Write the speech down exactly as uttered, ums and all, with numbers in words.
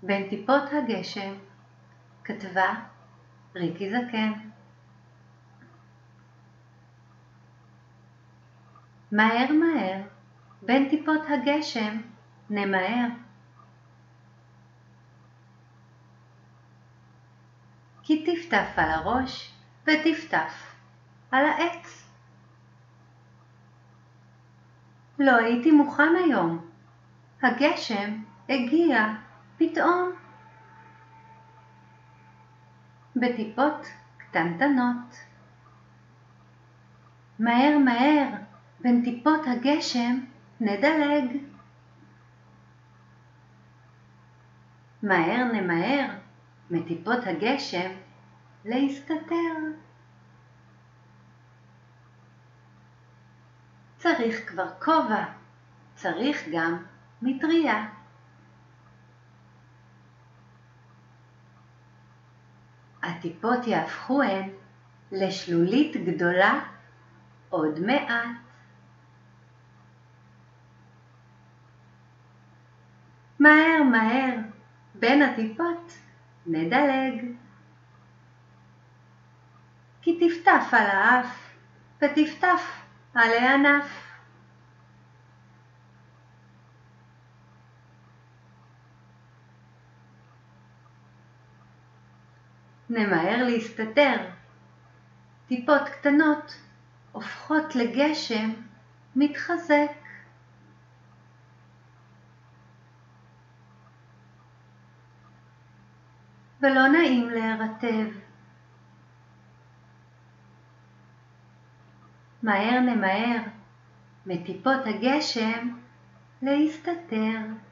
בין טיפות הגשם, כתבה ריקי זקן. מהר מהר, בין טיפות הגשם נמהר. כי תפתף על הראש ותפתף על העץ. לא הייתי מוכן היום, הגשם הגיע פתאום. בטיפות קטנטנות. מהר מהר, בין טיפות הגשם נדלג. מהר נמהר, מטיפות הגשם להסתתר. צריך כבר כובע, צריך גם מטריה. הטיפות יהפכו הן לשלולית גדולה עוד מעט. מהר מהר, בין הטיפות נדלג. כי תפתף על האף ותפתף על הענף. נמהר להסתתר. טיפות קטנות הופכות לגשם מתחזק. ולא נעים להירטב. מהר נמהר, מטיפות הגשם להסתתר.